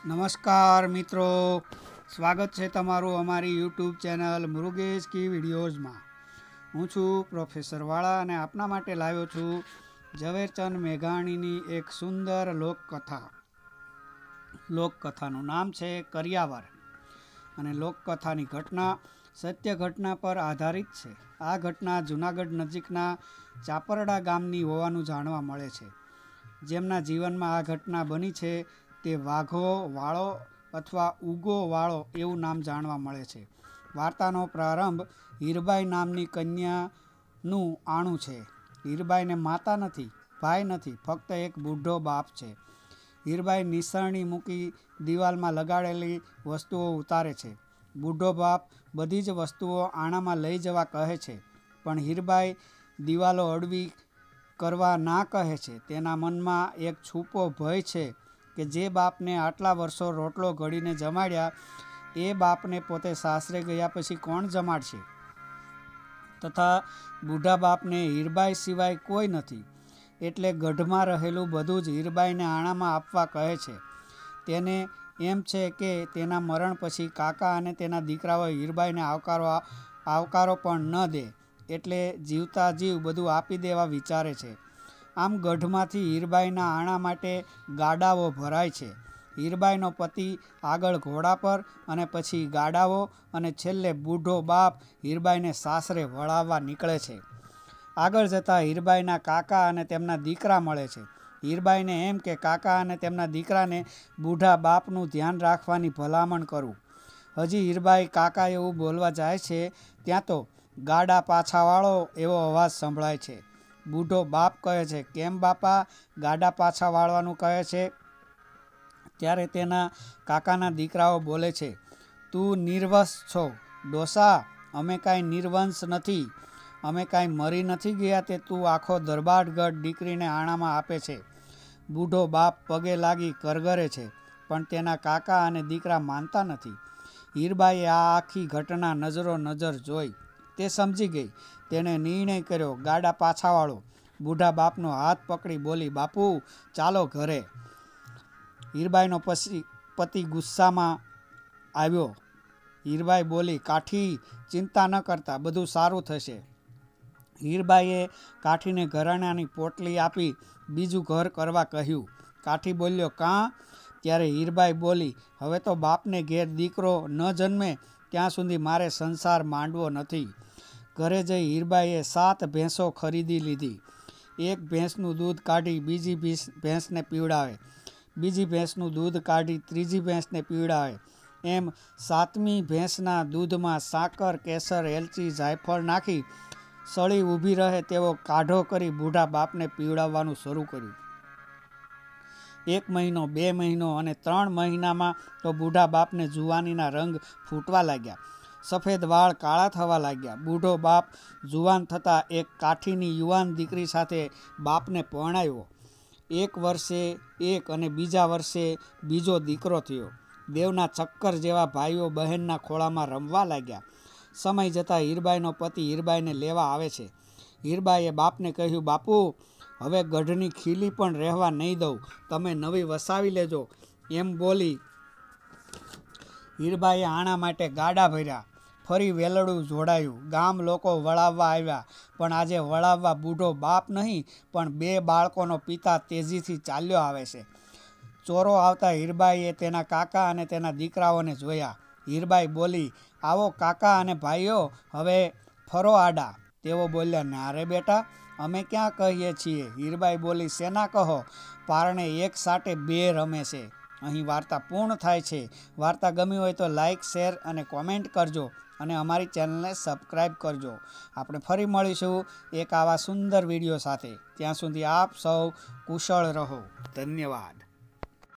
નમસ્કાર મિત્રો, સ્વાગત છે તમારું અમારી યુટ્યુબ ચેનલ મુરુગેશ કી વિડીયોઝમાં। હું છું પ્રોફેસર વાળા અને આપના માટે લાવ્યો છું ઝવેરચંદ મેઘાણીની એક સુંદર લોકકથાનું નામ છે કરિયાવર અને લોકકથાની ઘટના સત્ય ઘટના પર આધારિત છે। આ ઘટના જૂનાગઢ નજીકના ચાપરડા ગામની હોવાનું જાણવા મળે છે। જેમના જીવનમાં આ ઘટના બની છે તે વાઘો વાળો અથવા ઉગો વાળો એવું નામ જાણવા મળે છે। વાર્તાનો પ્રારંભ હીરબાઈ નામની કન્યાનું આણું છે। હીરબાઈને માતા નથી, ભાઈ નથી, ફક્ત એક બુઢો બાપ છે। હીરબાઈ નિસરણી મૂકી દિવાલમાં લગાડેલી વસ્તુઓ ઉતારે છે। બુઢો બાપ બધી જ વસ્તુઓ આણામાં લઈ જવા કહે છે, પણ હીરબાઈ દિવાલો અડવી કરવા ના કહે છે। તેના મનમાં એક છૂપો ભય છે કે જે બાપને આટલા વર્ષો રોટલો ઘડીને જમાડ્યા એ બાપને પોતે સાસરે ગયા પછી કોણ જમાડશે? તથા બુઢા બાપને હીરબાઈ સિવાય કોઈ નથી, એટલે ગઢમાં રહેલું બધું જ હીરબાઈને આણામાં આપવા કહે છે। તેને એમ છે કે તેના મરણ પછી કાકા અને તેના દીકરાઓ હીરબાઈને આવકારો પણ ન દે, એટલે જીવતા જીવ બધું આપી દેવા વિચારે છે। આમ ગઢમાંથી હીરબાઈના આણા માટે ગાડાઓ ભરાય છે। હીરબાઈનો પતિ આગળ ઘોડા પર અને પછી ગાડાઓ અને છેલ્લે બુઢો બાપ હીરબાઈને સાસરે વળાવવા નીકળે છે। આગળ જતાં હીરબાઈના કાકા અને તેમના દીકરા મળે છે। હીરબાઈને એમ કે કાકા અને તેમના દીકરાને બુઢા બાપનું ધ્યાન રાખવાની ભલામણ કરું। હજી હીરબાઈ કાકા એવું બોલવા જાય છે ત્યાં તો ગાડા પાછા વાળો એવો અવાજ સંભળાય છે। બુઢો બાપ કહે છે, કેમ બાપા ગાડા પાછા વાળવાનું કહે છે? ત્યારે તેના કાકાના દીકરાઓ બોલે છે, તું નિર્વંશ છો ડોસા, અમે કાંઈ નિર્વંશ નથી, અમે કાંઈ મરી નથી ગયા તે તું આખો દરબારગઢ દીકરીને આણામાં આપે છે। બુઢો બાપ પગે લાગી કરગરે છે, પણ તેના કાકા અને દીકરા માનતા નથી। હીરબાઈએ આ આખી ઘટના નજરો નજર જોઈ, તે સમજી ગઈ। તેણે નિર્ણય કર્યો, ગાડા પાછા વાળો। બુઢા બાપનો હાથ પકડી બોલી, બાપુ ચાલો ઘરે। હીરબાઈનો પતિ ગુસ્સામાં આવ્યો। હીરબાઈ બોલી, કાઠી ચિંતા ન કરતા, બધું સારું થશે। હીરબાઈએ કાઠીને ઘરેણાની પોટલી આપી બીજું ઘર કરવા કહ્યું। કાઠી બોલ્યો, કાં? ત્યારે હીરબાઈ બોલી, હવે તો બાપને ઘેર દીકરો ન જન્મે ત્યાં સુધી મારે સંસાર માંડવો નથી। ઘરે જઈ હીરબાઈએ 7 ભેંસો ખરીદી લીધી। એક ભેંસનું દૂધ કાઢી બીજી ભેંસને પીવડાવે, બીજી ભેંસનું દૂધ કાઢી ત્રીજી ભેંસને પીવડાવે, એમ 7મી ભેંસના દૂધમાં સાકર, કેસર, એલચી, જાયફળ નાખી સળી ઊભી રહે તેવો કાઢો કરી બુઢા બાપને પીવડાવવાનું શરૂ કર્યું। 1 મહિનો, 2 મહિનો અને 3 મહિનામાં તો બુઢા બાપને જુવાનીના રંગ ફૂટવા લાગ્યા, સફેદ વાળ કાળા થવા લાગ્યા। બુઢો બાપ જુવાન થતાં એક કાઠીની યુવાન દીકરી સાથે બાપને પરણાવ્યો। 1 વર્ષે એક અને બીજા વર્ષે બીજો દીકરો થયો। દેવના ચક્કર જેવા ભાઈઓ બહેનના ખોળામાં રમવા લાગ્યા। સમય જતાં હીરબાઈનો પતિ હીરબાઈને લેવા આવે છે। હીરબાઈએ બાપને કહ્યું, બાપુ હવે ગઢની ખીલી પણ રહેવા નહીં દઉં, તમે નવી વસાવી લેજો। એમ બોલી હીરબાઈએ આણા માટે ગાડા ભર્યા। ફરી વેલડું જોડાયું, ગામ લોકો વળાવવા આવ્યા, પણ આજે વળાવવા બુઢો બાપ નહીં પણ 2 બાળકોનો પિતા તેજીથી ચાલ્યો આવે છે। ચોરો આવતા હીરબાઈએ તેના કાકા અને તેના દીકરાઓને જોયા। હીરબાઈ બોલી, આવો કાકા અને ભાઈઓ, હવે ફરો આડા। તેઓ બોલ્યા, ના રે બેટા, અમે ક્યાં કહીએ છીએ। હીરબાઈ બોલી, શેના કહો, પારણે એક સાટે 2 રમે છે। અહીં વાર્તા પૂર્ણ થાય છે। વાર્તા ગમી હોય તો લાઈક, શેર અને કોમેન્ટ કરજો અને અમારી ચેનલને સબસ્ક્રાઈબ કરજો। આપણે ફરી મળીશું એક આવા સુંદર વિડીયો સાથે। ત્યાં સુધી આપ સૌ કુશળ રહો। ધન્યવાદ।